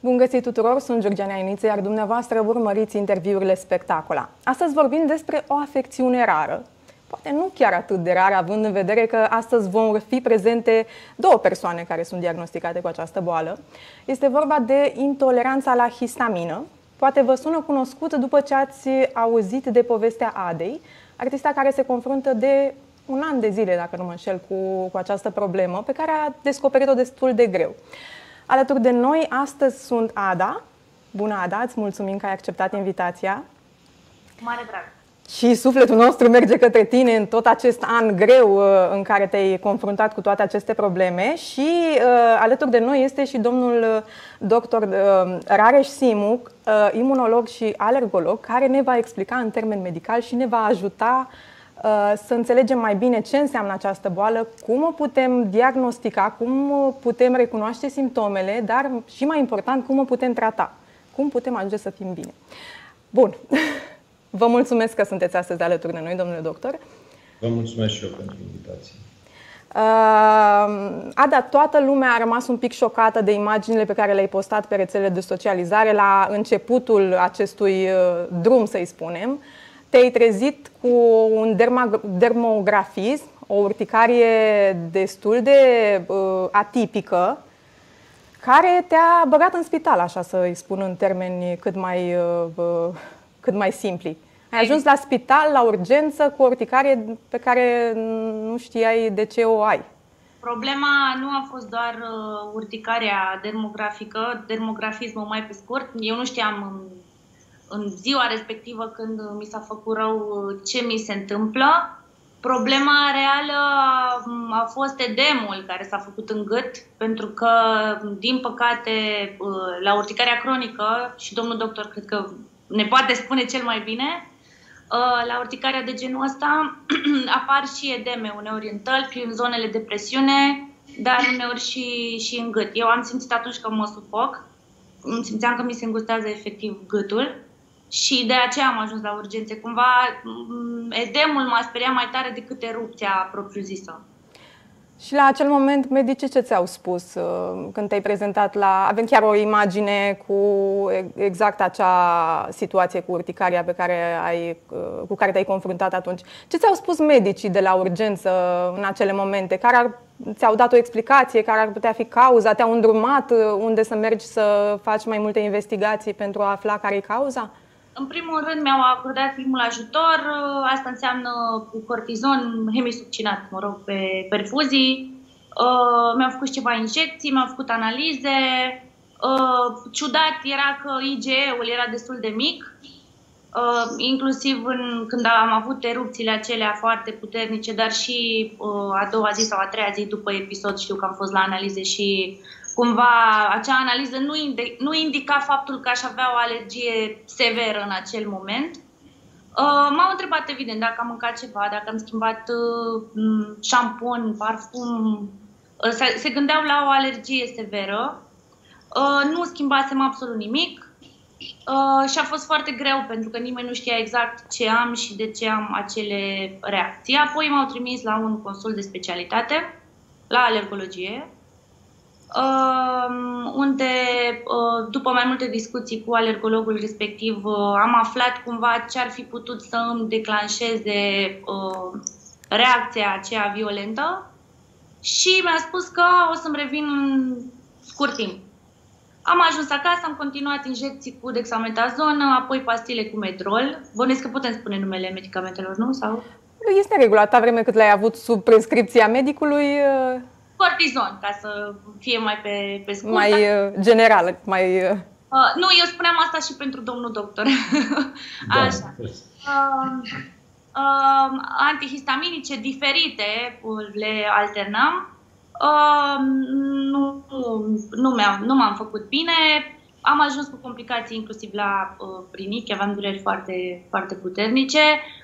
Bun găsit tuturor, sunt Georgiana Iniță, iar dumneavoastră urmăriți interviurile Spectacola. Astăzi vorbim despre o afecțiune rară, poate nu chiar atât de rară, având în vedere că astăzi vom fi prezente două persoane care sunt diagnosticate cu această boală. Este vorba de intoleranța la histamină. Poate vă sună cunoscut după ce ați auzit de povestea Adei, artista care se confruntă de un an de zile, dacă nu mă înșel, cu această problemă, pe care a descoperit-o destul de greu. Alături de noi astăzi sunt Ada. Bună, Ada, îți mulțumim că ai acceptat invitația. Mare drag. Și sufletul nostru merge către tine în tot acest an greu în care te-ai confruntat cu toate aceste probleme. Și alături de noi este și domnul doctor Rareș Simu, imunolog și alergolog, care ne va explica în termeni medicali și ne va ajuta să înțelegem mai bine ce înseamnă această boală, cum o putem diagnostica, cum putem recunoaște simptomele, dar și mai important, cum o putem trata, cum putem ajunge să fim bine. Bun. Vă mulțumesc că sunteți astăzi alături de noi, domnule doctor. Vă mulțumesc și eu pentru invitație. Ada, toată lumea a rămas un pic șocată de imaginile pe care le-ai postat pe rețelele de socializare la începutul acestui drum, să-i spunem. Te-ai trezit cu un dermografism, o urticarie destul de atipică, care te-a băgat în spital, așa să-i spun în termeni cât mai simpli. Ai ajuns la spital, la urgență, cu o urticarie pe care nu știai de ce o ai. Problema nu a fost doar urticarea dermografică, dermografismul mai pe scurt. Eu nu știam în ziua respectivă, când mi s-a făcut rău, ce mi se întâmplă. Problema reală a fost edemul care s-a făcut în gât, pentru că, din păcate, la urticarea cronică, și domnul doctor cred că ne poate spune cel mai bine, la urticarea de genul ăsta apar și edeme, uneori în tălpi, în zonele de presiune, dar uneori și în gât. Eu am simțit atunci că mă sufoc, simțeam că mi se îngustează efectiv gâtul. Și de aceea am ajuns la urgențe. Cumva edemul m-a speriat mai tare decât erupția propriu-zisă. Și la acel moment, medicii ce ți-au spus când te-ai prezentat la... Avem chiar o imagine cu exact acea situație cu urticaria cu care te-ai confruntat atunci. Ce ți-au spus medicii de la urgență în acele momente? Ți-au dat o explicație? Care ar putea fi cauza? Te-au îndrumat unde să mergi să faci mai multe investigații pentru a afla care e cauza? În primul rând mi-au acordat primul ajutor, asta înseamnă cortizon hemisuccinat, mă rog, pe perfuzii. Mi-au făcut ceva injecții, mi-au făcut analize. Ciudat era că IgE-ul era destul de mic, inclusiv când am avut erupțiile acelea foarte puternice, dar și a doua zi sau a treia zi după episod știu că am fost la analize și cumva acea analiză nu indica faptul că aș avea o alergie severă în acel moment. M-au întrebat evident dacă am mâncat ceva, dacă am schimbat șampun, parfum. Se gândeau la o alergie severă. Nu schimbasem absolut nimic și a fost foarte greu pentru că nimeni nu știa exact ce am și de ce am acele reacții. Apoi m-au trimis la un consult de specialitate, la alergologie, unde, după mai multe discuții cu alergologul respectiv, am aflat cumva ce ar fi putut să îmi declanșeze reacția aceea violentă și mi-a spus că o să-mi revin în scurt timp. Am ajuns acasă, am continuat injecții cu dexametazon, apoi pastile cu medrol. Bănuiesc că putem spune numele medicamentelor, nu? Sau? Este regulat, atâta vreme cât le-ai avut sub prescripția medicului. Cortizon, ca să fie mai pe scurt. Mai general, nu, eu spuneam asta și pentru domnul doctor. Da. Așa. Antihistaminice diferite le alternam. Nu m-am făcut bine. Am ajuns cu complicații inclusiv la rinichi, aveam dureri foarte, foarte puternice.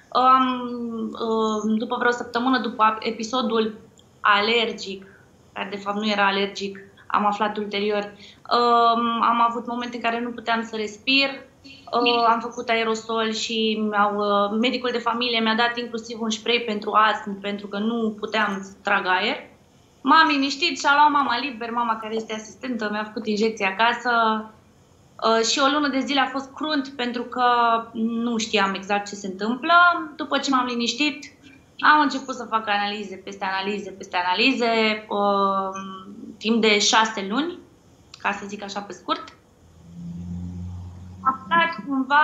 După vreo săptămână, după episodul alergic, care de fapt nu era alergic, am aflat ulterior, am avut momente în care nu puteam să respir, am făcut aerosol și medicul de familie mi-a dat inclusiv un spray pentru astm, pentru că nu puteam să trag aer. M-am liniștit și a luat mama liber, mama care este asistentă, mi-a făcut injecții acasă Și o lună de zile a fost crunt pentru că nu știam exact ce se întâmplă. După ce m-am liniștit, am început să fac analize peste analize peste analize, timp de 6 luni, ca să zic așa pe scurt. Am aflat cumva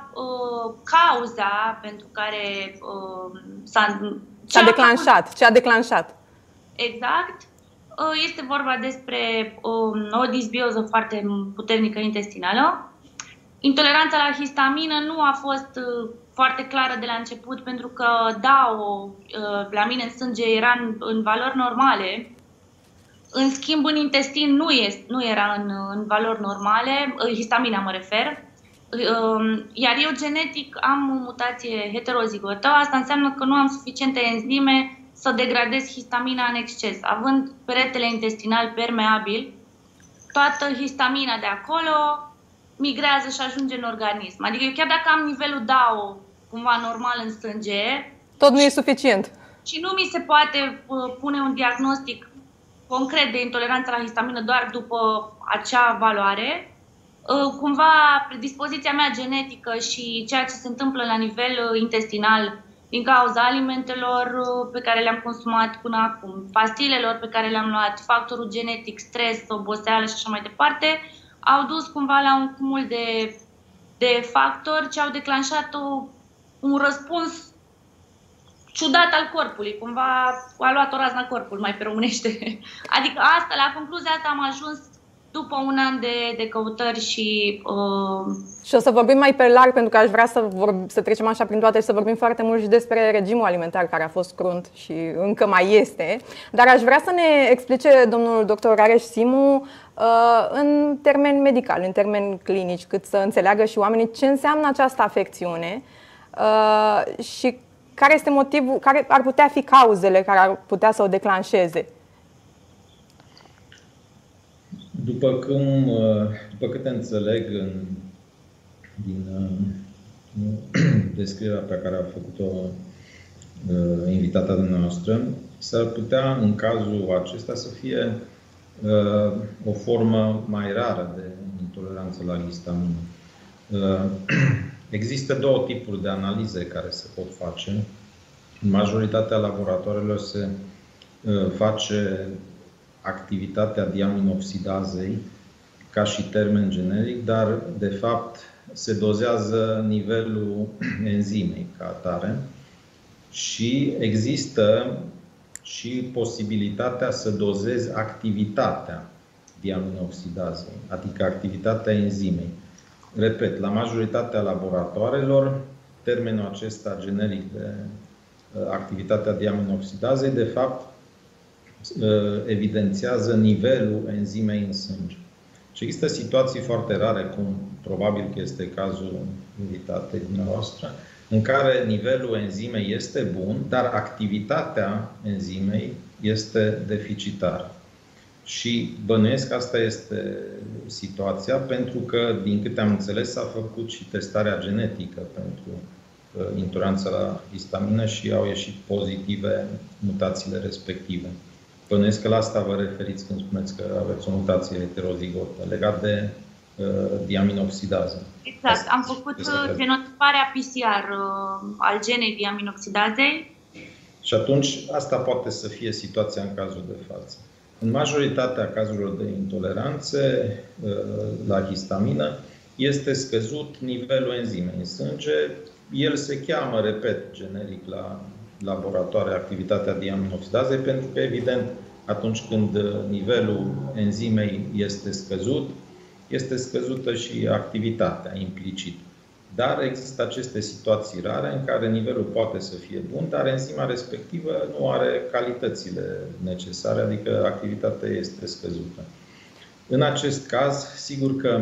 cauza pentru care ce a declanșat. Exact. Este vorba despre o disbioză foarte puternică intestinală. Intoleranța la histamină nu a fost foarte clară de la început, pentru că DAO la mine în sânge era în valori normale. În schimb, în intestin nu era în valori normale, histamina mă refer. Iar eu genetic am o mutație heterozigotă. Asta înseamnă că nu am suficiente enzime să degradez histamina în exces. Având peretele intestinal permeabil, toată histamina de acolo migrează și ajunge în organism. Adică eu chiar dacă am nivelul DAO cumva normal în sânge, tot nu e suficient. Și nu mi se poate pune un diagnostic concret de intoleranță la histamină doar după acea valoare, cumva predispoziția mea genetică și ceea ce se întâmplă la nivel intestinal din cauza alimentelor pe care le-am consumat până acum, pastilelor pe care le-am luat, factorul genetic, stres, oboseală și așa mai departe, au dus cumva la un cumul de factori ce au declanșat un răspuns ciudat al corpului. Cumva a luat o razna corpul, mai pe românește. Adică la concluzia asta am ajuns după un an de căutări și... Și o să vorbim mai pe larg, pentru că aș vrea să trecem așa prin toate și să vorbim foarte mult și despre regimul alimentar, care a fost crunt și încă mai este. Dar aș vrea să ne explice domnul dr. Rareș Simu în termeni medicali, în termeni clinici, cât să înțeleagă și oamenii ce înseamnă această afecțiune și care este motivul, care ar putea fi cauzele care ar putea să o declanșeze. După câte înțeleg din descrierea pe care a făcut-o invitata dumneavoastră, s-ar putea în cazul acesta să fie o formă mai rară de intoleranță la histamină. Există două tipuri de analize care se pot face. În majoritatea laboratoarelor se face activitatea diaminoxidazei ca și termen generic, dar de fapt se dozează nivelul enzimei ca atare și există și posibilitatea să dozezi activitatea diaminoxidazei, adică activitatea enzimei. Repet, la majoritatea laboratoarelor, termenul acesta generic de activitatea diaminoxidazei, de fapt, evidențiază nivelul enzimei în sânge. Și există situații foarte rare, cum probabil că este cazul invitatei dumneavoastră, în care nivelul enzimei este bun, dar activitatea enzimei este deficitară. Și bănuiesc că asta este situația, pentru că, din câte am înțeles, s-a făcut și testarea genetică pentru intoleranța la histamină și au ieșit pozitive mutațiile respective. Bănuiesc că la asta vă referiți când spuneți că aveți o mutație heterozigotă legat de diaminoxidază. Exact. Am făcut genotiparea PCR al genei diaminoxidazei. Și atunci asta poate să fie situația în cazul de față. În majoritatea cazurilor de intoleranțe la histamină este scăzut nivelul enzimei în sânge. El se cheamă, repet, generic la laboratoare activitatea diaminoxidazei, pentru că, evident, atunci când nivelul enzimei este scăzut, este scăzută și activitatea implicit. Dar există aceste situații rare în care nivelul poate să fie bun, dar enzima respectivă nu are calitățile necesare, adică activitatea este scăzută. În acest caz, sigur că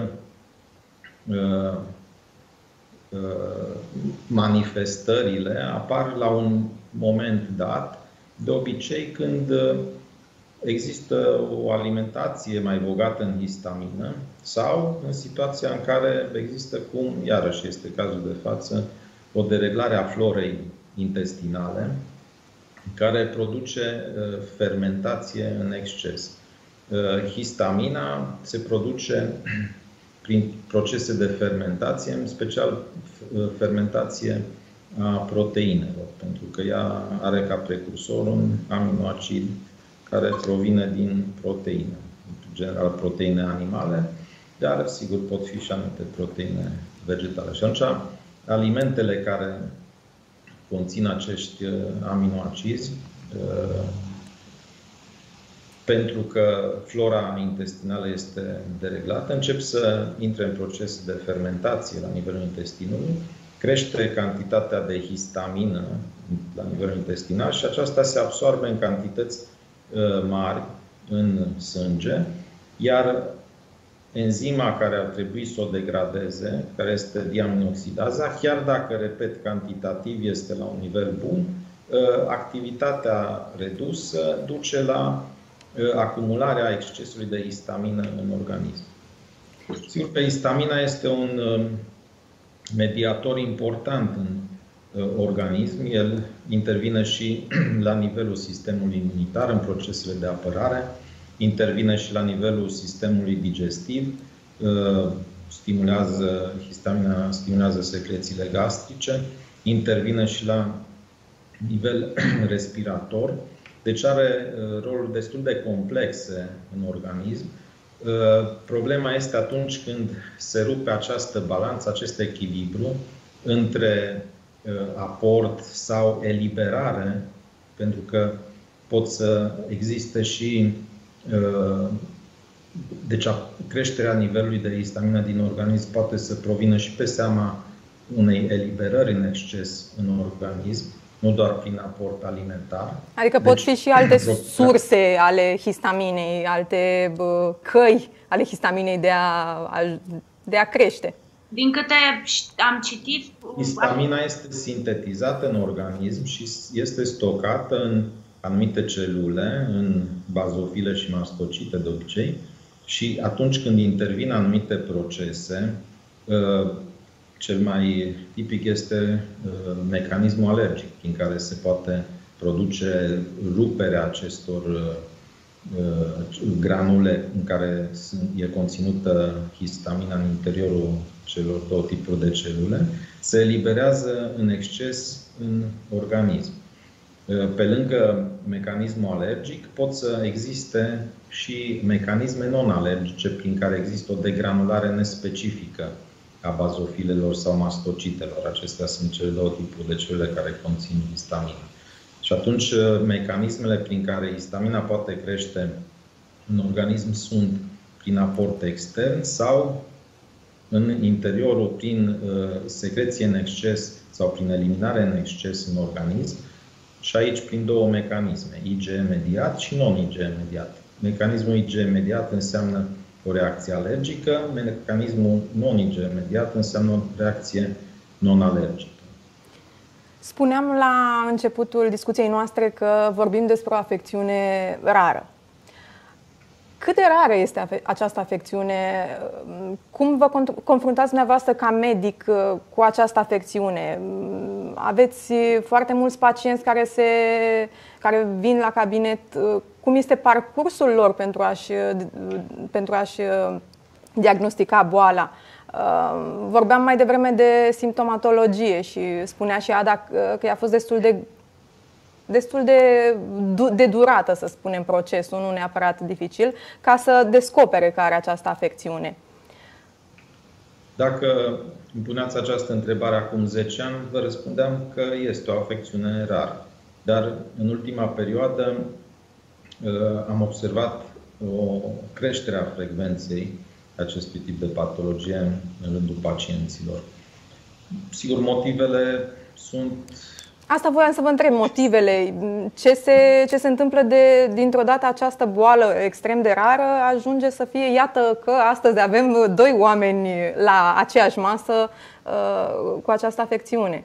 manifestările apar la un moment dat, de obicei când există o alimentație mai bogată în histamină sau în situația în care există, cum iarăși este cazul de față, o dereglare a florei intestinale care produce fermentație în exces. Histamina se produce prin procese de fermentație, în special fermentație a proteinelor, pentru că ea are ca precursor un aminoacid care provine din proteine, în general proteine animale, dar sigur pot fi și anumite proteine vegetale. Și atunci alimentele care conțin acești aminoacizi, pentru că flora intestinală este dereglată, încep să intre în proces de fermentație la nivelul intestinului, crește cantitatea de histamină la nivelul intestinal și aceasta se absorbe în cantități mari în sânge, iar enzima care ar trebui să o degradeze, care este diaminoxidaza, chiar dacă, repet, cantitativ este la un nivel bun, activitatea redusă duce la acumularea excesului de histamină în organism. Sigur că histamina este un mediator important în organism. El intervine și la nivelul sistemului imunitar, în procesele de apărare, intervine și la nivelul sistemului digestiv, histamina stimulează secrețiile gastrice, intervine și la nivel respirator. Deci are roluri destul de complexe în organism. Problema este atunci când se rupe această balanță, acest echilibru între aport sau eliberare, pentru că pot să existe și deci creșterea nivelului de histamină din organism poate să provină și pe seama unei eliberări în exces în organism, nu doar prin aport alimentar. Adică pot fi și alte surse ale histaminei, alte căi ale histaminei de a crește. Din câte am citit... Histamina este sintetizată în organism și este stocată în anumite celule, în bazofile și mastocite de obicei, și atunci când intervin anumite procese, cel mai tipic este mecanismul alergic, prin care se poate produce ruperea acestor granule în care e conținută histamina în interiorul celor două tipuri de celule, se eliberează în exces în organism. Pe lângă mecanismul alergic pot să existe și mecanisme non-alergice prin care există o degranulare nespecifică a bazofilelor sau mastocitelor. Acestea sunt cele două tipuri de celule care conțin histamină. Și atunci mecanismele prin care histamina poate crește în organism sunt prin aport extern sau în interiorul prin secreție în exces sau prin eliminare în exces în organism. Și aici prin două mecanisme, IgE mediat și non-IgE mediat. Mecanismul IgE mediat înseamnă o reacție alergică, mecanismul non-IgE mediat înseamnă o reacție non-alergică. Spuneam la începutul discuției noastre că vorbim despre o afecțiune rară. Cât de rară este această afecțiune? Cum vă confruntați dumneavoastră ca medic cu această afecțiune? Aveți foarte mulți pacienți care vin la cabinet. Cum este parcursul lor pentru a-și diagnostica boala? Vorbeam mai devreme de simptomatologie și spunea și Ada că i-a fost destul de durată, să spunem, procesul, nu neapărat dificil, ca să descopere că are această afecțiune. Dacă îmi puneați această întrebare acum 10 ani, vă răspundeam că este o afecțiune rară. Dar în ultima perioadă am observat o creștere a frecvenței acestui tip de patologie în rândul pacienților. Sigur, motivele sunt... Asta voiam să vă întreb, motivele. Ce se întâmplă dintr-o dată această boală extrem de rară ajunge să fie, iată că astăzi avem 2 oameni la aceeași masă cu această afecțiune?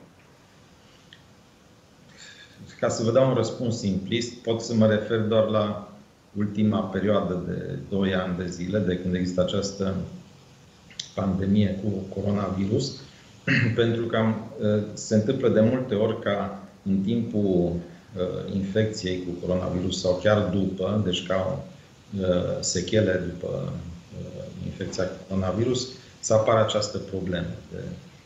Ca să vă dau un răspuns simplist, pot să mă refer doar la ultima perioadă de 2 ani de zile, de când există această pandemie cu coronavirus, pentru că se întâmplă de multe ori ca în timpul infecției cu coronavirus sau chiar după, deci ca sechele după infecția cu coronavirus, să apară această problemă de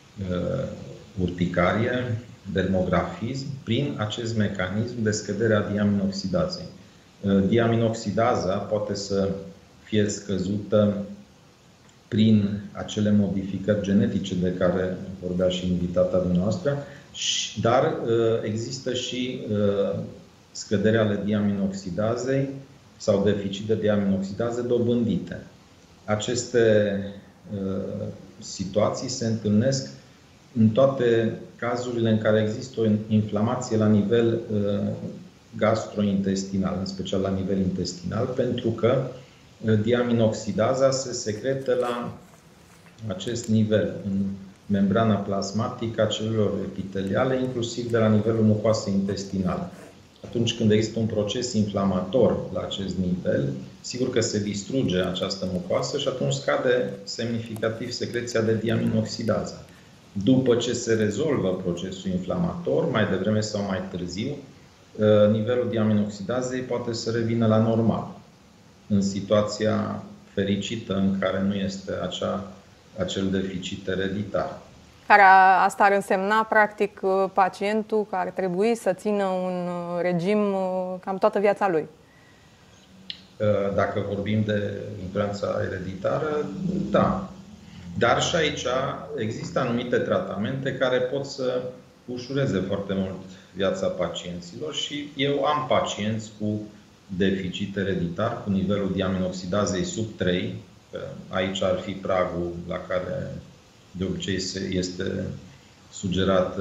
urticarie, dermografism, prin acest mecanism de scădere a diaminoxidazei. Diaminoxidaza poate să fie scăzută prin acele modificări genetice de care vorbea și invitata dumneavoastră, dar există și scăderea ale diaminoxidazei sau deficit de diaminoxidază dobândite. Aceste situații se întâlnesc în toate cazurile în care există o inflamație la nivel gastrointestinal, în special la nivel intestinal, pentru că diaminoxidaza se secretă la acest nivel, în membrana plasmatică a celulelor epiteliale, inclusiv de la nivelul mucoasei intestinale. Atunci când există un proces inflamator la acest nivel, sigur că se distruge această mucoasă și atunci scade semnificativ secreția de diaminoxidază. După ce se rezolvă procesul inflamator, mai devreme sau mai târziu, nivelul diaminoxidazei poate să revină la normal, în situația fericită în care nu este acel deficit ereditar. Care asta ar însemna, practic, pacientul că ar trebui să țină un regim cam toată viața lui. Dacă vorbim de intoleranța ereditară, da. Dar și aici există anumite tratamente care pot să ușureze foarte mult viața pacienților și eu am pacienți cu deficit ereditar, cu nivelul diaminoxidazei sub 3. Aici ar fi pragul la care de obicei este sugerat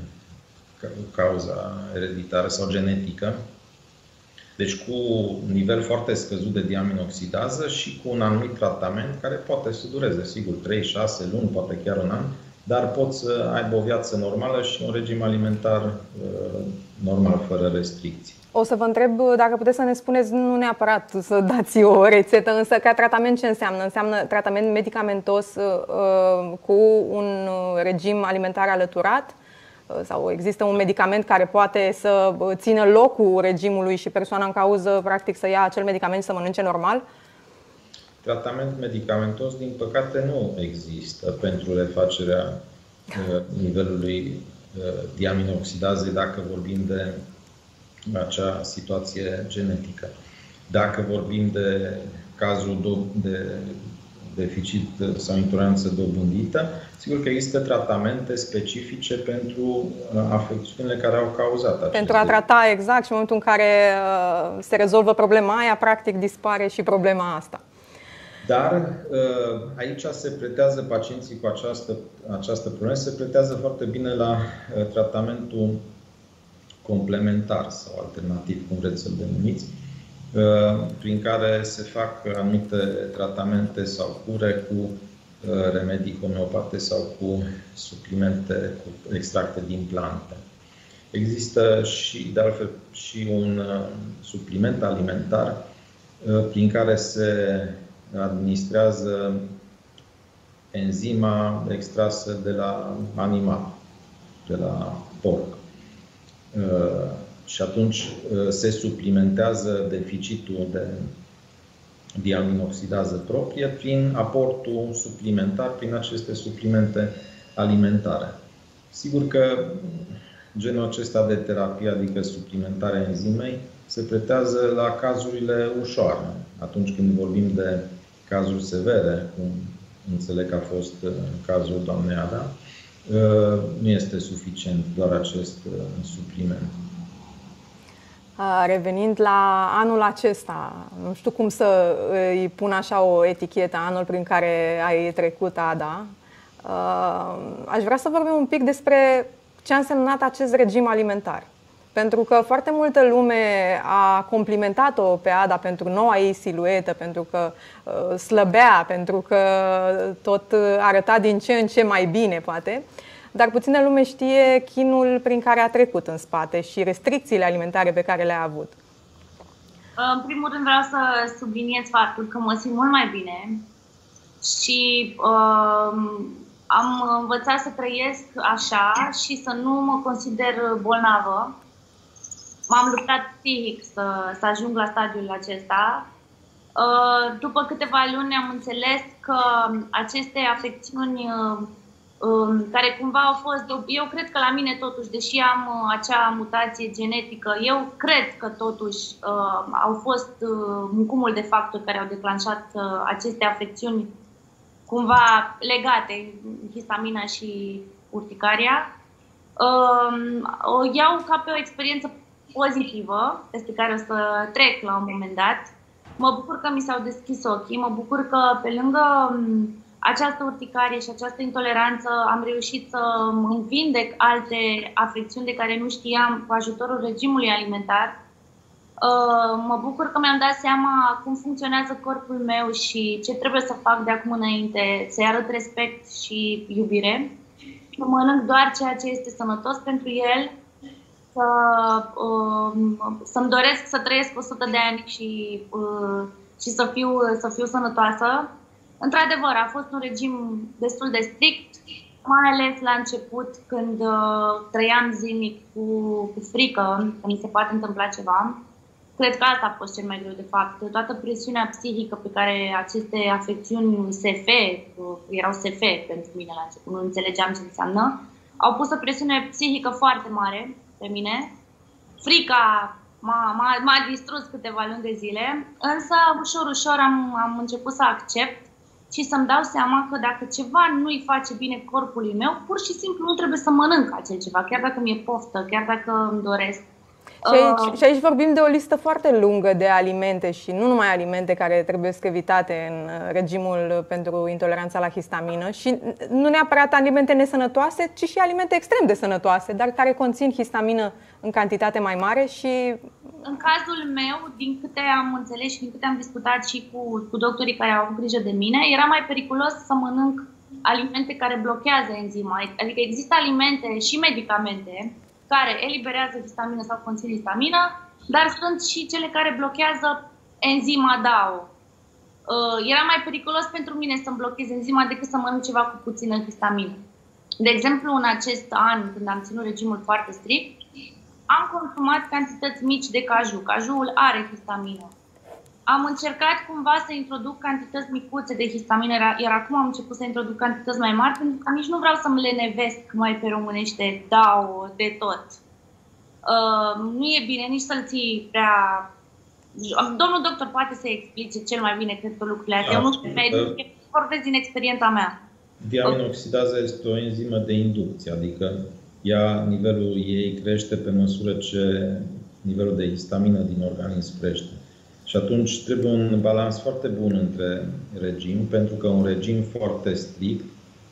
cauza ereditară sau genetică. Deci cu nivel foarte scăzut de diaminoxidază și cu un anumit tratament care poate să dureze, sigur, 3-6 luni, poate chiar un an, dar pot să aibă o viață normală și un regim alimentar normal, fără restricții. O să vă întreb dacă puteți să ne spuneți, nu neapărat să dați o rețetă, însă ca tratament ce înseamnă? Înseamnă tratament medicamentos cu un regim alimentar alăturat? Sau există un medicament care poate să țină locul regimului și persoana în cauză, practic, să ia acel medicament și să mănânce normal? Tratament medicamentos, din păcate, nu există pentru refacerea nivelului diaminoxidazei, dacă vorbim de acea situație genetică. Dacă vorbim de cazul de deficit sau intoleranță dobândită, sigur că există tratamente specifice pentru afecțiunile care au cauzat acest pentru a trata exact și în momentul în care se rezolvă problema aia, practic dispare și problema asta. Dar aici se pretează pacienții cu această problemă, se pretează foarte bine la tratamentul complementar sau alternativ, cum vreți să-l denumiți, prin care se fac anumite tratamente sau cure cu remedii homeopate sau cu suplimente, cu extracte din plante. Există și, de altfel, și un supliment alimentar prin care se administrează enzima extrasă de la animal, de la porc. Și atunci se suplimentează deficitul de diaminoxidază proprie prin aportul suplimentar, prin aceste suplimente alimentare. Sigur că genul acesta de terapie, adică suplimentarea enzimei, se pretează la cazurile ușoare. Atunci când vorbim de cazuri severe, cum înțeleg că a fost cazul doamnei Ada, nu este suficient doar acest supliment. Revenind la anul acesta, nu știu cum să îi pun așa o etichetă, anul prin care ai trecut, Ada, aș vrea să vorbim un pic despre ce a însemnat acest regim alimentar. Pentru că foarte multă lume a complimentat-o pe Ada pentru noua ei siluetă, pentru că slăbea, pentru că tot arăta din ce în ce mai bine, poate. Dar puțină lume știe chinul prin care a trecut în spate și restricțiile alimentare pe care le-a avut. În primul rând vreau să subliniez faptul că mă simt mult mai bine și am învățat să trăiesc așa și să nu mă consider bolnavă. M-am luptat psihic să ajung la stadiul acesta După câteva luni am înțeles că aceste afecțiuni care cumva au fost, eu cred că la mine totuși, deși am acea mutație genetică, eu cred că totuși au fost un cumul de factori care au declanșat aceste afecțiuni cumva legate, histamina și urticaria. O iau ca pe o experiență pozitivă, peste care o să trec la un moment dat. Mă bucur că mi s-au deschis ochii, mă bucur că pe lângă această urticarie și această intoleranță am reușit să îmi vindec alte afecțiuni de care nu știam cu ajutorul regimului alimentar. Mă bucur că mi-am dat seama cum funcționează corpul meu și ce trebuie să fac de acum înainte, să-i arăt respect și iubire. Să mănânc doar ceea ce este sănătos pentru el, să-mi doresc să trăiesc 100 de ani și să fiu sănătoasă. Într-adevăr, a fost un regim destul de strict, mai ales la început, când trăiam zilnic cu frică că mi se poate întâmpla ceva. Cred că asta a fost cel mai greu, de fapt. Toată presiunea psihică pe care aceste afecțiuni SF, erau SF pentru mine la început, nu înțelegeam ce înseamnă, au pus o presiune psihică foarte mare pe mine. Frica m-a distrus câteva luni de zile, însă ușor, ușor am început să accept și să-mi dau seama că dacă ceva nu-i face bine corpului meu, pur și simplu nu trebuie să mănânc acel ceva, chiar dacă mi-e poftă, chiar dacă îmi doresc. Și aici vorbim de o listă foarte lungă de alimente și nu numai alimente care trebuie evitate în regimul pentru intoleranța la histamină și nu neapărat alimente nesănătoase, ci și alimente extrem de sănătoase, dar care conțin histamină în cantitate mai mare și... În cazul meu, din câte am înțeles și din câte am discutat și cu doctorii care au avut grijă de mine, era mai periculos să mănânc alimente care blochează enzima. Adică există alimente și medicamente care eliberează histamină sau conțin histamină, dar sunt și cele care blochează enzima DAO. Era mai periculos pentru mine să-mi blochez enzima decât să mănânc ceva cu puțină histamină. De exemplu, în acest an, când am ținut regimul foarte strict, am consumat cantități mici de caju. Cajuul are histamină. Am încercat cumva să introduc cantități micuțe de histamină, iar acum am început să introduc cantități mai mari, pentru că nici nu vreau să-mi lenevesc mai pe românește dau de tot. Nu e bine nici să-l ții prea... Domnul doctor poate să explice cel mai bine, cred că lucrurile astea. Eu nu sunt medic, vorbesc din experiența mea. Diaminoxidaza este o enzimă de inducție, adică nivelul ei crește pe măsură ce nivelul de histamină din organism crește. Și atunci trebuie un balans foarte bun între regim, pentru că un regim foarte strict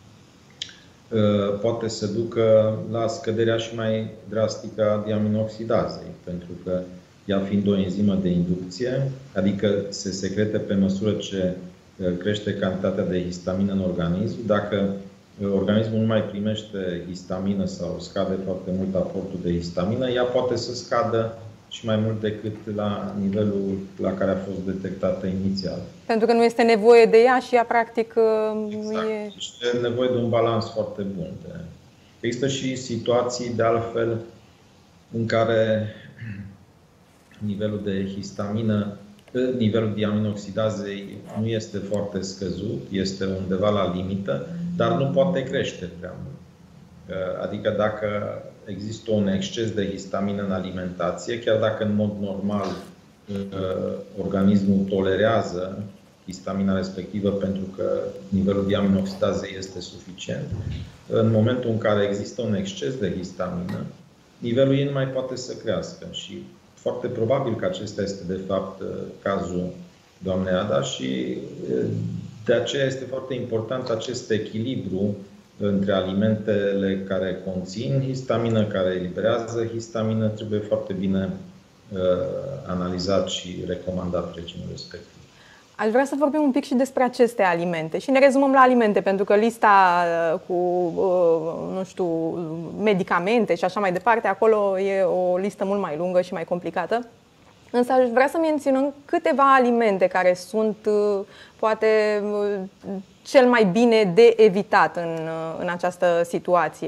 poate să ducă la scăderea și mai drastică a diaminoxidazei, pentru că ea fiind o enzimă de inducție, adică se secretă pe măsură ce crește cantitatea de histamină în organism. Dacă organismul nu mai primește histamină sau scade foarte mult aportul de histamină, ea poate să scadă și mai mult decât la nivelul la care a fost detectată inițial. Pentru că nu este nevoie de ea și ea practic exact. E nevoie de un balans foarte bun. Există și situații de altfel în care nivelul de histamină, nivelul diaminoxidazei nu este foarte scăzut, este undeva la limită, dar nu poate crește prea mult. Adică dacă există un exces de histamină în alimentație, chiar dacă în mod normal organismul tolerează histamina respectivă pentru că nivelul diaminoxidazei este suficient, în momentul în care există un exces de histamină, nivelul ei nu mai poate să crească. Și foarte probabil că acesta este de fapt cazul doamnei Ada și de aceea este foarte important acest echilibru între alimentele care conțin histamină, care eliberează histamină, trebuie foarte bine analizat și recomandat regimul respectiv. Aș vrea să vorbim un pic și despre aceste alimente și ne rezumăm la alimente, pentru că lista cu, nu știu, medicamente și așa mai departe, acolo e o listă mult mai lungă și mai complicată. Însă aș vrea să menționăm câteva alimente care sunt, poate, cel mai bine de evitat în această situație.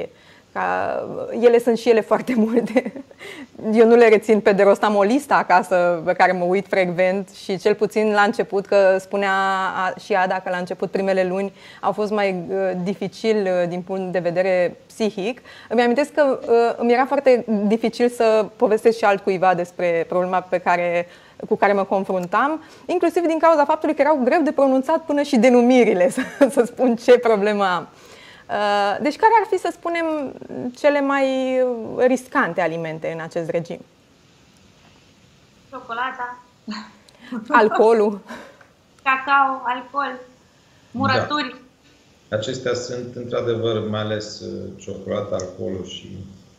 Ele sunt și ele foarte multe. Eu nu le rețin pe de rost, am o listă acasă pe care mă uit frecvent și cel puțin la început, că spunea și Ada că la început primele luni au fost mai dificil din punct de vedere psihic. Îmi amintesc că îmi era foarte dificil să povestesc și altcuiva despre problema cu care mă confruntam, inclusiv din cauza faptului că erau greu de pronunțat până și denumirile, să spun ce problemă am. Deci care ar fi, să spunem, cele mai riscante alimente în acest regim? Ciocolata. Alcoolul. Cacao, alcool, murături. Da. Acestea sunt, într-adevăr, mai ales ciocolata, alcoolul și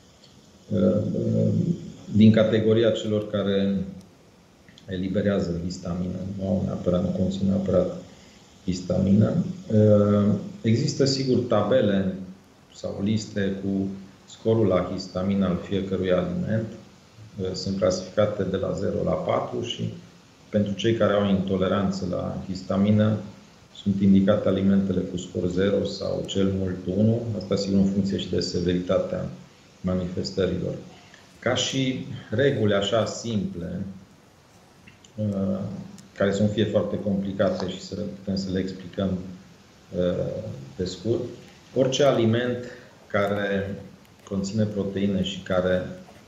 din categoria celor care eliberează histamină, nu conțin neapărat histamină. Există, sigur, tabele sau liste cu scorul la histamină al fiecărui aliment. Sunt clasificate de la 0 la 4 și pentru cei care au intoleranță la histamină sunt indicate alimentele cu scor 0 sau cel mult 1. Asta, sigur, în funcție și de severitatea manifestărilor. Ca și reguli așa simple, care să nu fie foarte complicate și să putem să le explicăm pe scurt. Orice aliment care conține proteine și care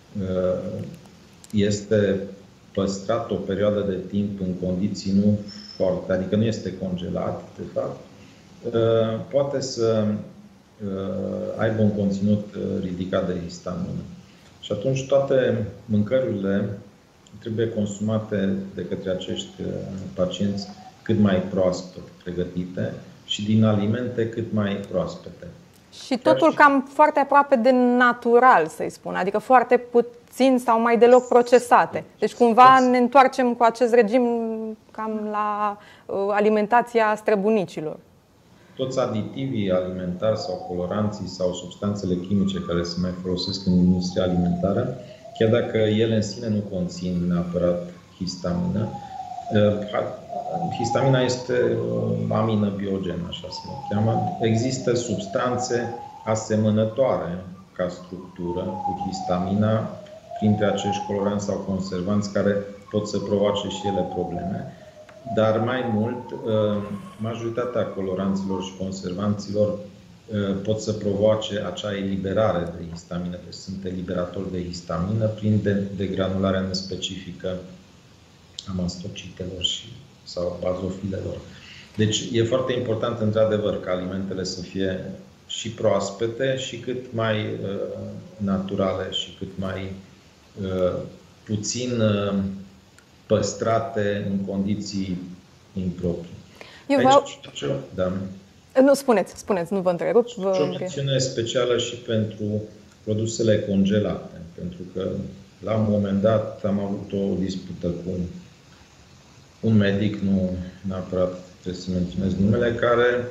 este păstrat o perioadă de timp în condiții nu foarte, adică nu este congelat, de fapt, poate să aibă un conținut ridicat de histamină. Și atunci toate mâncărurile trebuie consumate de către acești pacienți cât mai proaspăt pregătite și din alimente cât mai proaspete. Și totul cam foarte aproape de natural, să-i spun, adică foarte puțin sau mai deloc procesate. Deci cumva ne întoarcem cu acest regim cam la alimentația străbunicilor. Toți aditivii alimentari sau coloranții sau substanțele chimice care se mai folosesc în industria alimentară, chiar dacă ele în sine nu conțin neapărat histamină, histamina este o amină biogenă, așa se cheamă. Există substanțe asemănătoare ca structură cu histamina printre acești coloranți sau conservanți care pot să provoace și ele probleme. Dar mai mult, majoritatea coloranților și conservanților pot să provoace acea eliberare de histamină, deci sunt eliberatori de histamină prin degranularea nespecifică a mastocitelor sau bazofilelor. Deci e foarte important, într-adevăr, ca alimentele să fie și proaspete și cât mai naturale și cât mai puțin păstrate în condiții improprii. Da. Nu, spuneți, nu vă întrerup. O mențiune specială și pentru produsele congelate, pentru că la un moment dat am avut o dispută cu un medic, nu neapărat trebuie să menționez numele, care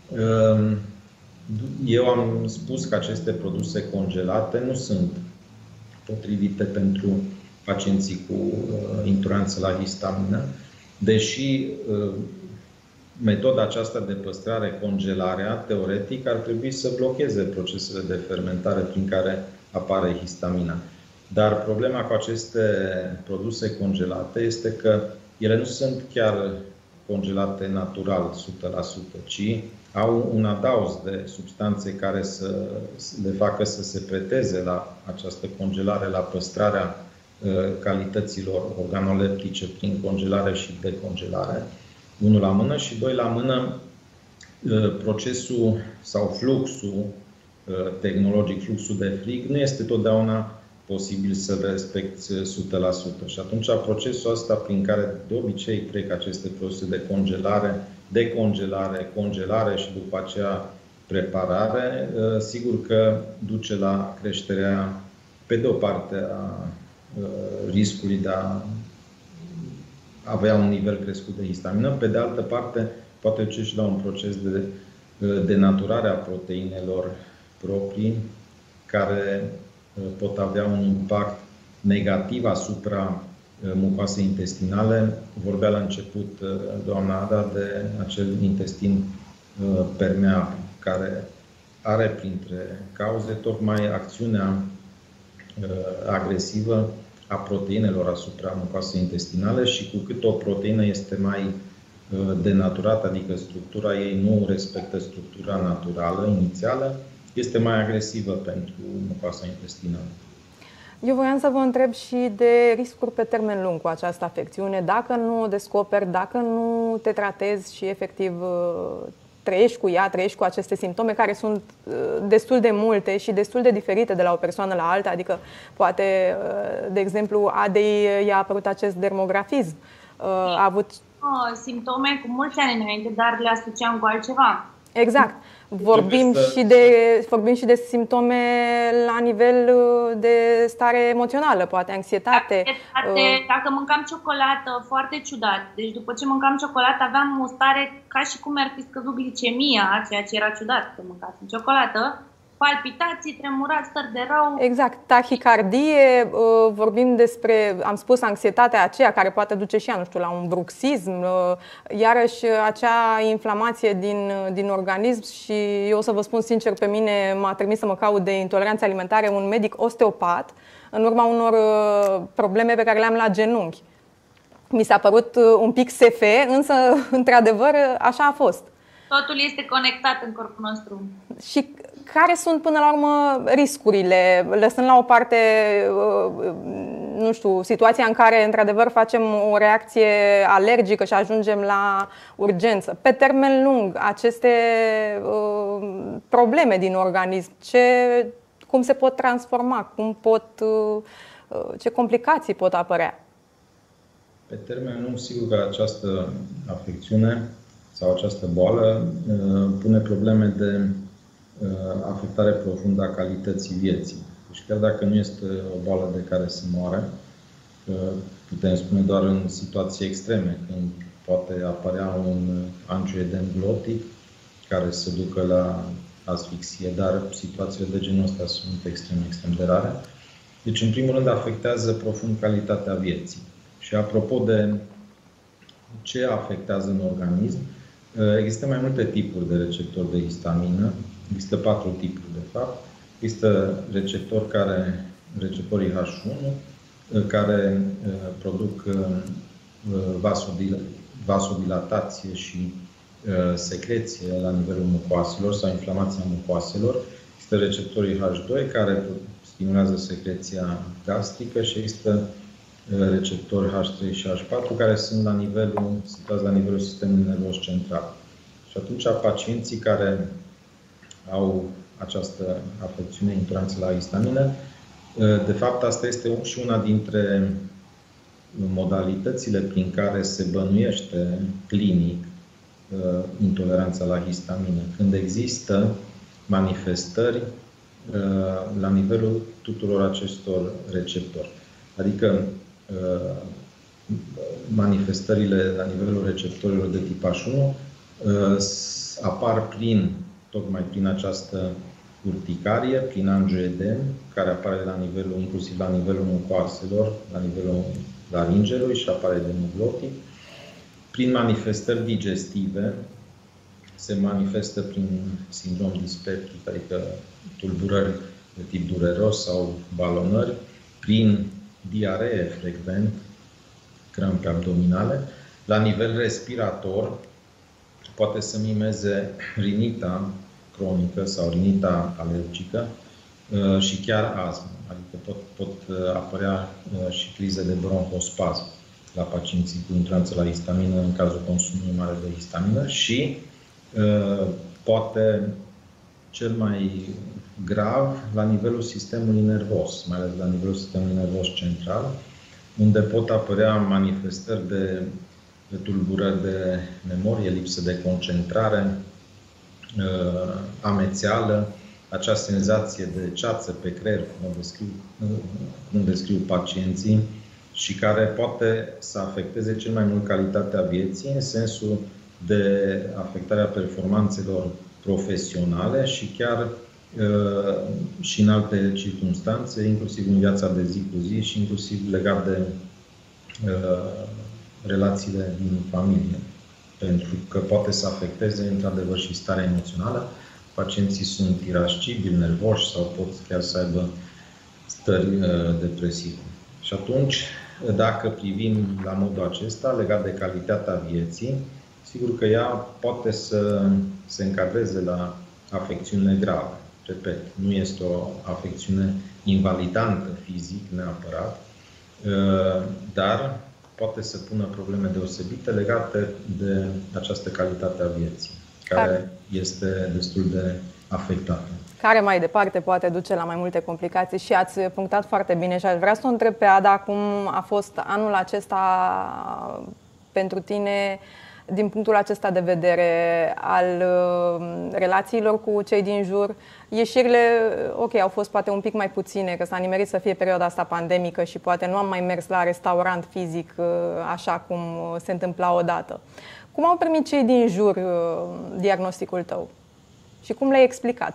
eu am spus că aceste produse congelate nu sunt potrivite pentru pacienții cu intoleranță la histamină, deși metoda aceasta de păstrare, congelarea, teoretic, ar trebui să blocheze procesele de fermentare prin care apare histamina. Dar problema cu aceste produse congelate este că ele nu sunt chiar congelate natural, 100%, ci au un adaos de substanțe care să le facă să se preteze la această congelare, la păstrarea calităților organoleptice prin congelare și decongelare. Unul la mână și doi la mână, procesul sau fluxul tehnologic, fluxul de frig, nu este totdeauna posibil să respecti 100%. Și atunci procesul ăsta prin care de obicei trec aceste procese de congelare, decongelare, congelare și după aceea preparare, sigur că duce la creșterea, pe de o parte, a riscului de a avea un nivel crescut de histamină, pe de altă parte poate duce și la un proces de denaturare a proteinelor proprii care pot avea un impact negativ asupra mucoasei intestinale. Vorbea la început doamna Ada de acel intestin permeabil, care are printre cauze tocmai acțiunea agresivă a proteinelor asupra mucoasei intestinale și cu cât o proteină este mai denaturată, adică structura ei nu respectă structura naturală, inițială, este mai agresivă pentru mucoasa intestinală. Eu voiam să vă întreb și de riscuri pe termen lung cu această afecțiune. Dacă nu o descoperi, dacă nu te tratezi și efectiv trăiești cu ea, trăiești cu aceste simptome care sunt destul de multe și destul de diferite de la o persoană la alta, adică poate, de exemplu, Adei i-a apărut acest dermografism. A avut simptome cu mulți ani înainte, dar le asociam cu altceva. Exact. Vorbim și de simptome la nivel de stare emoțională, poate anxietate. Dacă mâncam ciocolată, foarte ciudat. Deci după ce mâncam ciocolată aveam o stare ca și cum ar fi scăzut glicemia, ceea ce era ciudat că mâncasem ciocolată. Palpitații, tremurați, stări de rău. Exact, tahicardie, vorbim despre, am spus, anxietatea aceea care poate duce și ea, nu știu, la un bruxism, iarăși acea inflamație din organism și eu o să vă spun sincer, pe mine m-a trimis să mă caut de intoleranțe alimentare un medic osteopat în urma unor probleme pe care le-am la genunchi. Mi s-a părut un pic SF, însă, într-adevăr, așa a fost. Totul este conectat în corpul nostru. Și care sunt până la urmă riscurile, lăsând la o parte, nu știu, situația în care într-adevăr facem o reacție alergică și ajungem la urgență? Pe termen lung, aceste probleme din organism, cum se pot transforma, ce complicații pot apărea? Pe termen lung, sigur că această afecțiune sau această boală pune probleme de afectare profundă a calității vieții. Deci chiar dacă nu este o boală de care se moare, putem spune doar în situații extreme, când poate apărea un angioedem glotic care să ducă la asfixie, dar situațiile de genul ăsta sunt extrem de rare. Deci, în primul rând, afectează profund calitatea vieții. Și apropo de ce afectează în organism, există mai multe tipuri de receptori de histamină. Există 4 tipuri, de fapt. Există receptorii H1, care produc vasodilatație și secreție la nivelul mucoaselor sau inflamația mucoaselor. Există receptorii H2, care stimulează secreția gastrică și există receptori H3 și H4, care sunt situați la nivelul sistemului nervos central. Și atunci pacienții care au această afecțiune, intoleranță la histamină, de fapt asta este și una dintre modalitățile prin care se bănuiește clinic intoleranța la histamină. Când există manifestări la nivelul tuturor acestor receptori. Adică manifestările la nivelul receptorilor de tip H1 apar tocmai prin această urticarie, prin angioedem, care apare inclusiv la nivelul mucoaselor, la nivelul laringelui și apare edemul glotic. Prin manifestări digestive, se manifestă prin sindrom dispeptic, adică tulburări de tip dureros sau balonări, prin diaree frecvent, crampe abdominale. La nivel respirator, poate să mimeze rinita cronică sau rinita alergică și chiar astmă. Adică pot apărea și crize de bronhospasm la pacienții cu intoleranță la histamină în cazul consumului mare de histamină și poate cel mai grav la nivelul sistemului nervos, mai ales la nivelul sistemului nervos central, unde pot apărea manifestări de tulburări de memorie, lipsă de concentrare, amețeală, acea senzație de ceață pe creier, cum descriu pacienții, și care poate să afecteze cel mai mult calitatea vieții, în sensul de afectarea performanțelor profesionale și chiar și în alte circunstanțe, inclusiv în viața de zi cu zi și inclusiv legat de relațiile din familie. Pentru că poate să afecteze într-adevăr și starea emoțională. pacienții sunt irascibili, nervoși sau pot chiar să aibă stări depresive. Și atunci, dacă privim la modul acesta, legat de calitatea vieții, sigur că ea poate să se încadreze la afecțiunile grave. Repet, nu este o afecțiune invalidantă fizic neapărat, dar poate să pună probleme deosebite legate de această calitate a vieții, care este destul de afectată. Care mai departe poate duce la mai multe complicații și ați punctat foarte bine și aș vrea să o întreb pe Ada cum a fost anul acesta pentru tine din punctul acesta de vedere al relațiilor cu cei din jur. Ieșirile, ok, au fost poate un pic mai puține, că s-a nimerit să fie perioada asta pandemică și poate nu am mai mers la restaurant fizic așa cum se întâmpla odată. Cum au primit cei din jur diagnosticul tău? Și cum le-ai explicat?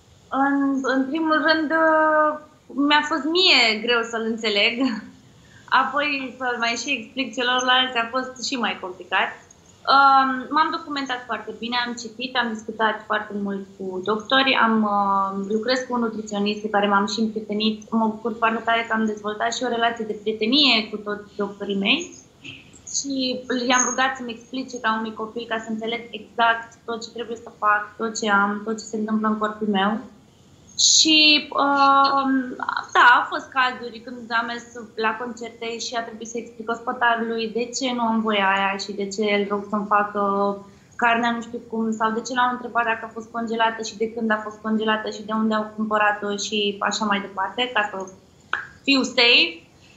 În primul rând, mi-a fost mie greu să-l înțeleg. Apoi să-l mai și explic celorlalți a fost și mai complicat. M-am documentat foarte bine, am citit, am discutat foarte mult cu doctori, lucrez cu un nutriționist cu care m-am și împrietenit. Mă bucur foarte tare că am dezvoltat și o relație de prietenie cu toți doctorii mei și i-am rugat să-mi explice ca unui copil ca să înțeleg exact tot ce trebuie să fac, tot ce am, tot ce se întâmplă în corpul meu. Și da, au fost cazuri când am mers la concerte și a trebuit să explic ospătarului de ce nu am voia aia și de ce îl rog să-mi facă carnea nu știu cum, sau de ce l-am întrebat dacă a fost congelată și de când a fost congelată și de unde au cumpărat-o și așa mai departe, ca să fiu safe.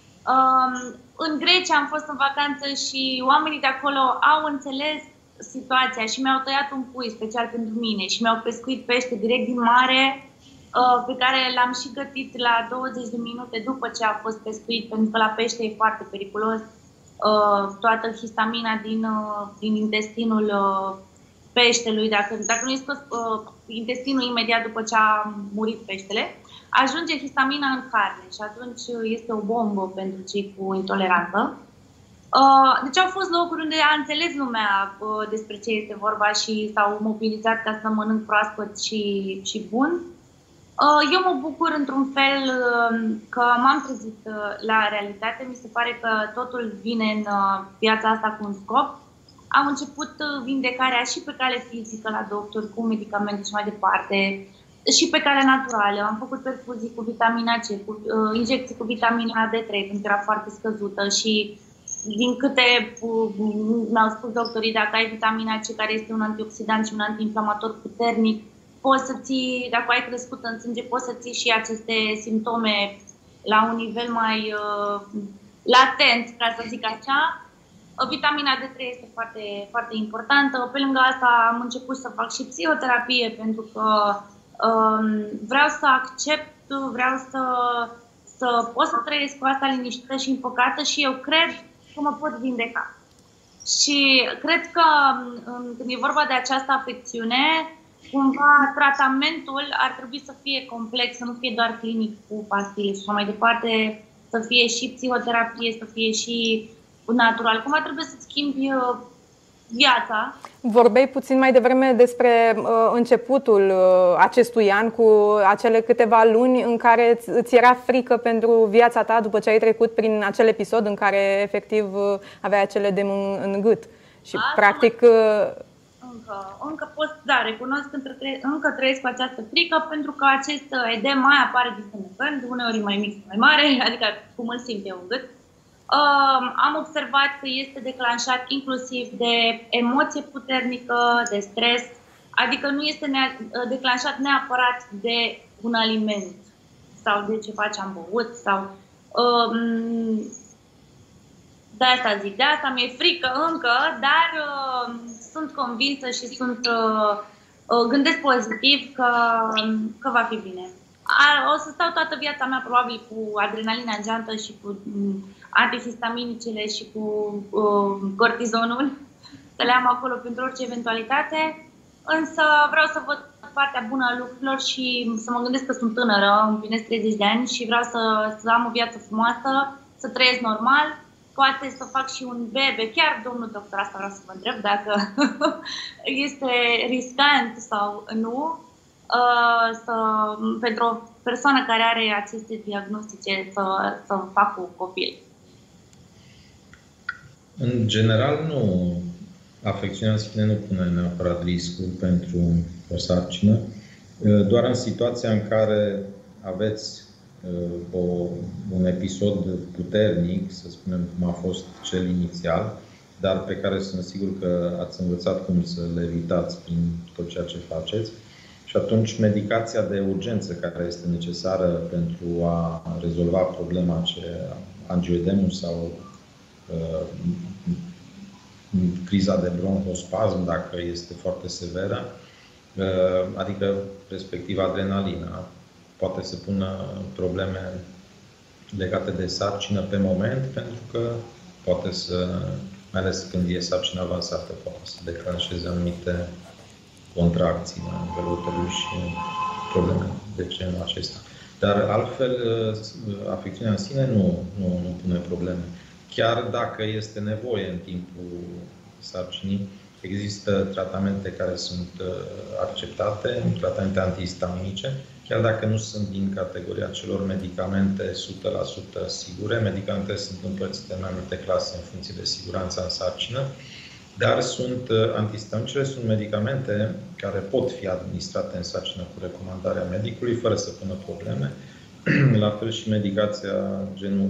În Grecia am fost în vacanță și oamenii de acolo au înțeles situația și mi-au tăiat un pui special pentru mine și mi-au pescuit pește direct din mare, pe care l-am și gătit la 20 de minute după ce a fost pescuit, pentru că la pește e foarte periculos. Toată histamina din intestinul peștelui, dacă nu e scos intestinul imediat după ce a murit peștele, ajunge histamina în carne și atunci este o bombă pentru cei cu intoleranță. Deci au fost locuri unde a înțeles lumea despre ce este vorba și s-au mobilizat ca să mănânc proaspăt și bun. Eu mă bucur într-un fel că m-am trezit la realitate. Mi se pare că totul vine în viața asta cu un scop. Am început vindecarea și pe cale fizică la doctor, cu medicamente și mai departe, și pe cale naturală. Am făcut perfuzii cu vitamina C, cu injecții cu vitamina D3, pentru că era foarte scăzută și din câte mi-au spus doctorii, dacă ai vitamina C, care este un antioxidant și un antiinflamator puternic, poți să ții, dacă ai crescut în sânge, poți să ții și aceste simptome la un nivel mai latent, ca să zic așa. Vitamina D3 este foarte, foarte importantă. Pe lângă asta am început să fac și psihoterapie, pentru că vreau să accept, vreau să pot să trăiesc cu asta liniștită și împăcată și eu cred că mă pot vindeca. Și cred că când e vorba de această afecțiune, cumva tratamentul ar trebui să fie complex, să nu fie doar clinic cu pastile și așa mai departe, să fie și psihoterapie, să fie și natural. Cumva trebuie să schimbi viața. Vorbeai puțin mai devreme despre începutul acestui an, cu acele câteva luni în care îți era frică pentru viața ta după ce ai trecut prin acel episod în care efectiv aveai acele demoni în gât. Și practic... Încă pot, da, recunosc că încă trăiesc cu această frică, pentru că acest edem mai apare din când în când, uneori mai mic, mai mare, adică cum îl simt eu în gât. Am observat că este declanșat inclusiv de emoție puternică, de stres, adică nu este declanșat neapărat de un aliment sau de ceva ce am băut sau... De asta zic, de asta mi-e frică încă, dar sunt convinsă și gândesc pozitiv că va fi bine. O să stau toată viața mea probabil cu adrenalina în geantă și cu antihistaminicele și cu cortizonul, să le am acolo pentru orice eventualitate, însă vreau să văd partea bună a lucrurilor și să mă gândesc că sunt tânără, împlinesc 30 de ani și vreau să am o viață frumoasă, să trăiesc normal, poate să fac și un bebe. Chiar, domnul doctor, asta vreau să vă întreb, dacă este riscant sau nu. pentru o persoană care are aceste diagnostice să facă un copil? În general, nu. Afecțiunea în sine nu pune neapărat riscul pentru o sarcină, doar în situația în care aveți un episod puternic, să spunem cum a fost cel inițial, dar pe care sunt sigur că ați învățat cum să le evitați prin tot ceea ce faceți. Și atunci medicația de urgență care este necesară pentru a rezolva problema angioedemul sau criza de bronhospasm, dacă este foarte severă, adică respectiv adrenalina, poate să pună probleme legate de sarcină pe moment, pentru că poate să, mai ales când e sarcină avansată, poate să declanșeze anumite contracții la nivelul uterului și probleme de genul acesta. Dar altfel, afecțiunea în sine nu pune probleme. Chiar dacă este nevoie în timpul sarcinii, există tratamente care sunt acceptate, tratamente antihistaminice, chiar dacă nu sunt din categoria celor medicamente 100% sigure. Medicamentele sunt împărțite în mai multe clase în funcție de siguranța în sarcină, dar antihistaminicele sunt medicamente care pot fi administrate în sarcină cu recomandarea medicului, fără să pună probleme. La fel și medicația genul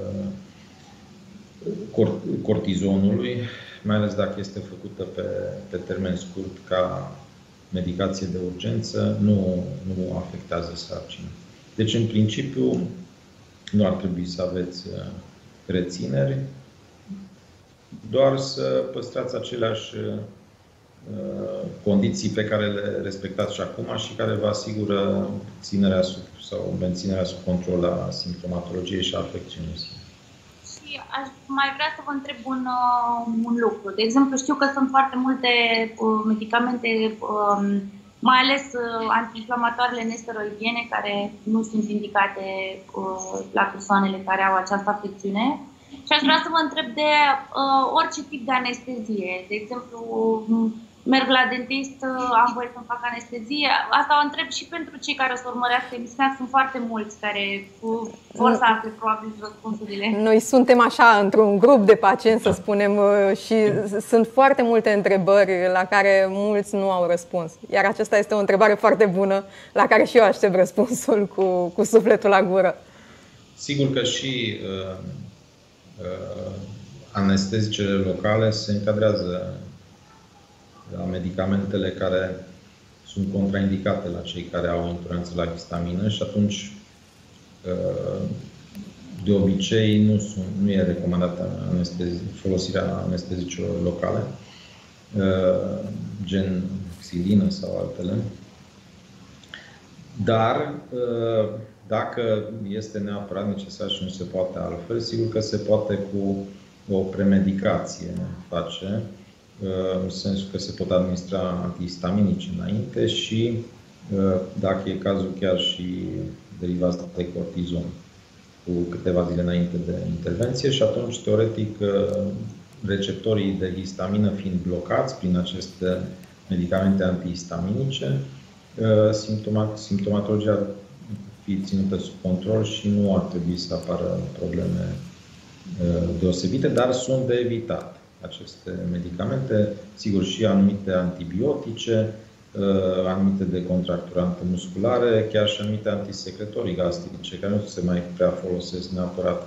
cortizonului, mai ales dacă este făcută pe termen scurt ca medicație de urgență, nu afectează sarcina. Deci, în principiu, nu ar trebui să aveți rețineri, doar să păstrați aceleași condiții pe care le respectați și acum și care vă asigură ținerea sau menținerea sub control a simptomatologiei și a afecțiunii. Și aș mai vrea să vă întreb un lucru. De exemplu, știu că sunt foarte multe medicamente, mai ales antiinflamatoarele nesteroidiene, care nu sunt indicate la persoanele care au această afecțiune. Și aș vrea să vă întreb de orice tip de anestezie. De exemplu, merg la dentist, am voie să-mi fac anestezie. Asta o întreb și pentru cei care o să urmărească emisiunea. Sunt foarte mulți care vor să afle probabil răspunsurile. Noi suntem așa într-un grup de pacienți, să spunem, și sunt foarte multe întrebări la care mulți nu au răspuns. Iar aceasta este o întrebare foarte bună la care și eu aștept răspunsul cu sufletul la gură. Sigur că și anestezicele locale se încadrează la medicamentele care sunt contraindicate la cei care au intoleranță la histamină și atunci, de obicei, nu e recomandată folosirea anestezicilor locale, gen xilină sau altele. Dar, dacă este neapărat necesar și nu se poate altfel, sigur că se poate cu o premedicație face, în sensul că se pot administra antihistaminici înainte și, dacă e cazul, chiar și derivați de cortizon cu câteva zile înainte de intervenție și atunci, teoretic, receptorii de histamină fiind blocați prin aceste medicamente antihistaminice, simptomatologia fi ținută sub control și nu ar trebui să apară probleme deosebite, dar sunt de evitat aceste medicamente, sigur și anumite antibiotice, anumite decontracturante musculare, chiar și anumite antisecretorii gastrice, care nu se mai prea folosesc neapărat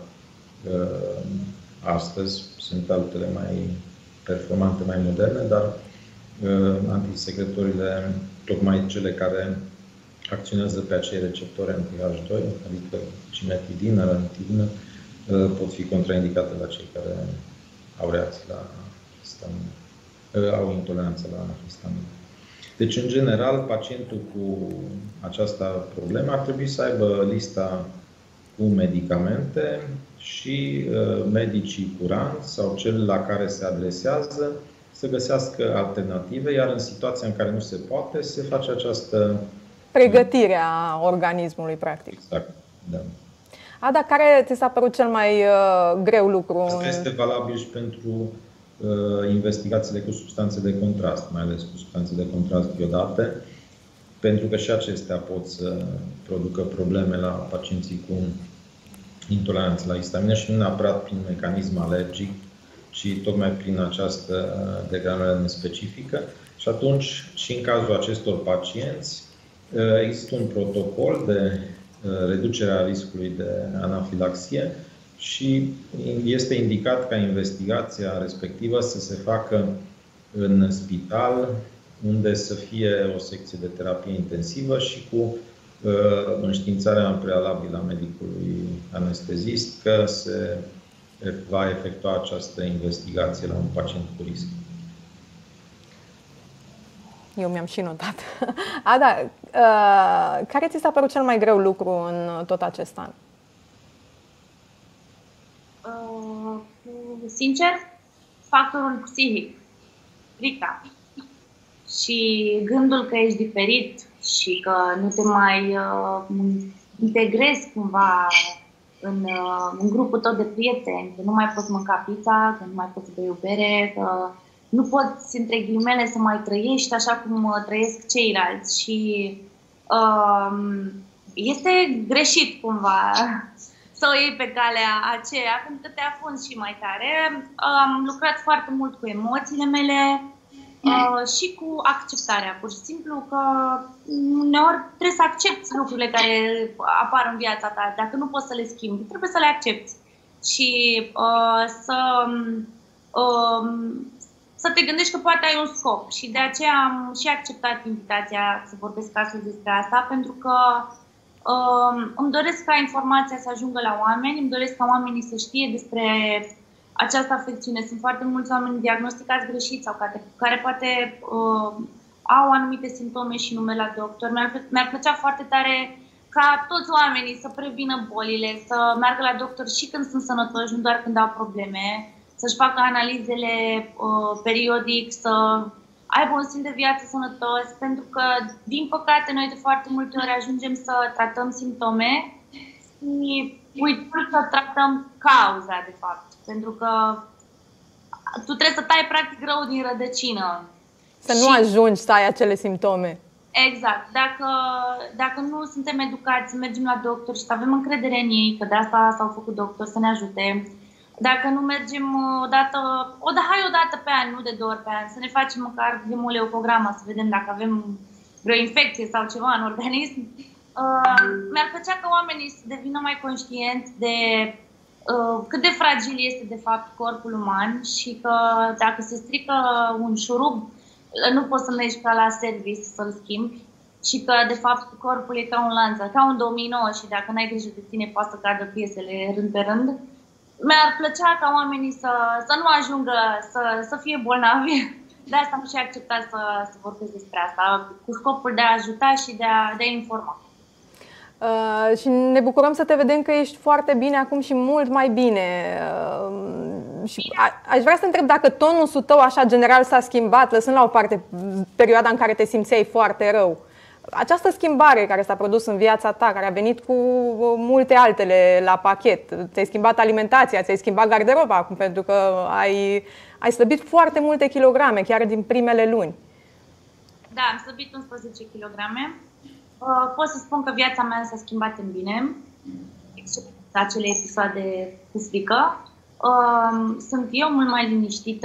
astăzi. Sunt altele mai performante, mai moderne, dar antisecretorile, tocmai cele care acționează pe acei receptori anti-H2, adică cimetidină, ranitidină, pot fi contraindicate la cei care au reacții la histamină, au intoleranță la histamină. Deci, în general, pacientul cu această problemă ar trebui să aibă lista cu medicamente și medicii curanți sau cel la care se adresează să găsească alternative, iar în situația în care nu se poate, se face această pregătire a organismului, practic. Exact, da. Dar care ți s-a părut cel mai greu lucru? Asta este valabil și pentru investigațiile cu substanțe de contrast, mai ales cu substanțe de contrast iodate. pentru că și acestea pot să producă probleme la pacienții cu intoleranță la histamină și nu neapărat prin mecanism alergic, ci tocmai prin această degranulare nespecifică. Și atunci, și în cazul acestor pacienți, există un protocol de reducere a riscului de anafilaxie și este indicat ca investigația respectivă să se facă în spital, unde să fie o secție de terapie intensivă și cu înștiințarea în prealabil a medicului anestezist că se va efectua această investigație la un pacient cu risc. Eu mi-am și notat. Ada, care ți s-a părut cel mai greu lucru în tot acest an? Sincer, factorul psihic, frica și gândul că ești diferit și că nu te mai integrezi cumva în grupul tău de prieteni, că nu mai poți mânca pizza, că nu mai poți bea bere, că nu poți, între ghilimele, să mai trăiești așa cum trăiesc ceilalți și este greșit cumva să o iei pe calea aceea, pentru că te afunzi și mai tare. Am lucrat foarte mult cu emoțiile mele și cu acceptarea, pur și simplu, că uneori trebuie să accepti lucrurile care apar în viața ta. Dacă nu poți să le schimbi, trebuie să le accepti și să te gândești că poate ai un scop. Și de aceea am și acceptat invitația să vorbesc astăzi despre asta, pentru că îmi doresc ca informația să ajungă la oameni, îmi doresc ca oamenii să știe despre această afecțiune. Sunt foarte mulți oameni diagnosticați greșit sau care poate au anumite simptome și nu merg la doctor. Mi-ar plăcea foarte tare ca toți oamenii să prevină bolile, să meargă la doctor și când sunt sănătoși, nu doar când au probleme, să-și facă analizele periodic, să aibă un stil de viață sănătos, pentru că, din păcate, noi de foarte multe ori ajungem să tratăm simptome și uităm să tratăm cauza, de fapt. Pentru că tu trebuie să tai, practic, răul din rădăcină. Să nu ajungi să ai acele simptome. Exact. Dacă nu suntem educați să mergem la doctor și să avem încredere în ei, că de asta s-au făcut doctor să ne ajute, dacă nu mergem o dată pe an, nu de 2 ori pe an, să ne facem măcar hemoleocogramă, să vedem dacă avem vreo infecție sau ceva în organism, mi-ar plăcea ca oamenii să devină mai conștienți de cât de fragil este de fapt corpul uman și că dacă se strică un șurub, nu poți să mergi ca la service să-l schimbi și că de fapt corpul e ca un lanț, ca un domino și dacă n-ai grijă de tine poate să cadă piesele rând pe rând. Mi-ar plăcea ca oamenii să nu ajungă să fie bolnavi. De asta am și acceptat să vorbesc despre asta, cu scopul de a ajuta și de a informa. Și ne bucurăm să te vedem că ești foarte bine acum și mult mai bine. Și aș vrea să întreb dacă tonusul tău așa general s-a schimbat, lăsând la o parte perioada în care te simțeai foarte rău. Această schimbare care s-a produs în viața ta, care a venit cu multe altele la pachet, ți-ai schimbat alimentația, ți-ai schimbat garderoba acum, pentru că ai slăbit foarte multe kilograme, chiar din primele luni. Da, am slăbit 11 kg. Pot să spun că viața mea s-a schimbat în bine, except acele episoade cu frică. Sunt eu mult mai liniștită,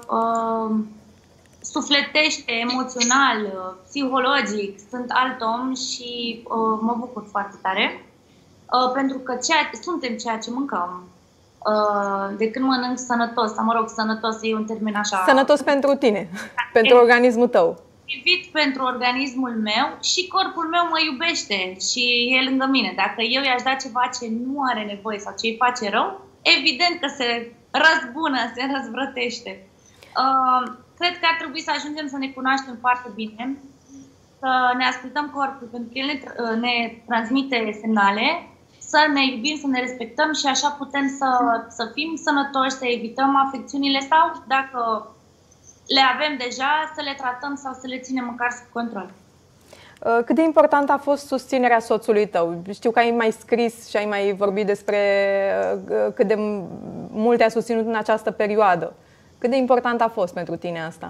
sufletește, emoțional, psihologic, sunt alt om și mă bucur foarte tare, pentru că suntem ceea ce mâncăm. De când mănânc sănătos, sau mă rog, sănătos e un termen așa... Sănătos pentru tine, pentru organismul tău. Potrivit pentru organismul meu și corpul meu mă iubește și e lângă mine. Dacă eu i-aș da ceva ce nu are nevoie sau ce îi face rău, evident că se răzbună, se răzvrătește. Cred că ar trebui să ajungem să ne cunoaștem foarte bine, să ne ascultăm corpul, pentru că el ne transmite semnale, să ne iubim, să ne respectăm și așa putem să fim sănătoși, să evităm afecțiunile sau, dacă le avem deja, să le tratăm sau să le ținem măcar sub control. Cât de important a fost susținerea soțului tău? Știu că ai mai scris și ai mai vorbit despre cât de mult te-a susținut în această perioadă. Cât de important a fost pentru tine asta?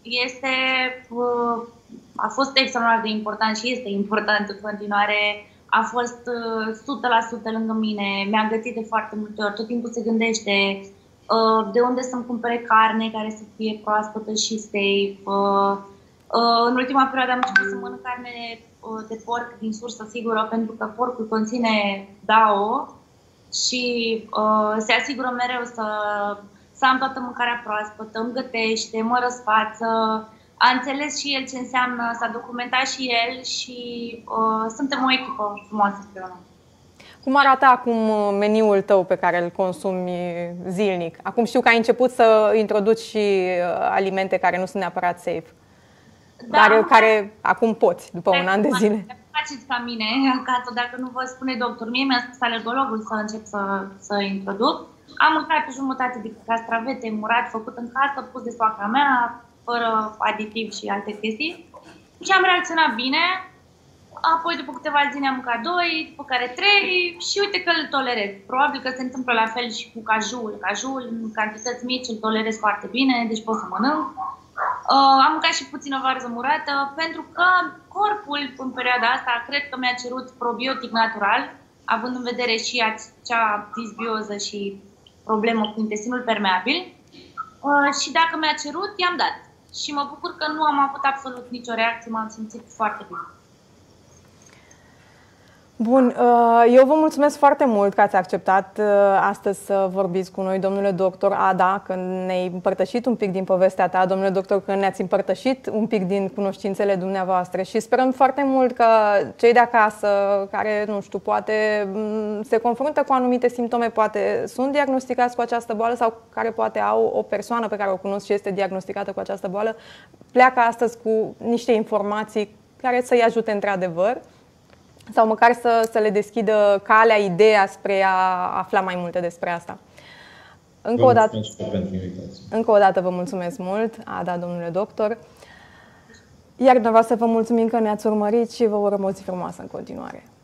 A fost extraordinar de important și este important în continuare. A fost 100% lângă mine, mi-a gătit de foarte multe ori, tot timpul se gândește de unde să-mi cumpere carne care să fie proaspătă și safe. În ultima perioadă am început să mănânc carne de porc din sursă sigură, pentru că porcul conține DAO și se asigură mereu să am toată mâncarea proaspătă, îmi gătește, mă răsfață. A înțeles și el ce înseamnă, s-a documentat și el și suntem o echipă frumoasă împreună. Cum arată acum meniul tău pe care îl consumi zilnic? Acum știu că ai început să introduci și alimente care nu sunt neapărat safe. Da, care acum poți, după un an de zile. Faceți ca mine acasă, dacă nu vă spune doctor. Mie mi-a spus alergologul să încep să introduc. Am mâncat jumătate de castravete murat, făcut în casă, pus de soacra mea, fără aditiv și alte chestii. Și am reacționat bine. Apoi, după câteva zile, am mâncat 2, după care 3 și uite că îl tolerez. Probabil că se întâmplă la fel și cu cajul. Cajul, în cantități mici, îl tolerez foarte bine, deci pot să mănânc. Am mâncat și puțină varză murată, pentru că corpul, în perioada asta, cred că mi-a cerut probiotic natural, având în vedere și acea disbioză și problemă cu intestinul permeabil. Și dacă mi-a cerut, i-am dat. Și mă bucur că nu am avut absolut nicio reacție, m-am simțit foarte bine. Bun, eu vă mulțumesc foarte mult că ați acceptat astăzi să vorbiți cu noi, domnule doctor Ada, că ne-ai împărtășit un pic din povestea ta, domnule doctor, că ne-ați împărtășit un pic din cunoștințele dumneavoastră și sperăm foarte mult că cei de acasă, care, nu știu, poate se confruntă cu anumite simptome, poate sunt diagnosticați cu această boală sau care poate au o persoană pe care o cunosc și este diagnosticată cu această boală, pleacă astăzi cu niște informații care să-i ajute într-adevăr, sau măcar să le deschidă calea, ideea spre a afla mai multe despre asta. Încă o dată vă mulțumesc mult, Ada, domnule doctor. Iar dumneavoastră vă mulțumim că ne-ați urmărit și vă urăm o zi frumoasă în continuare.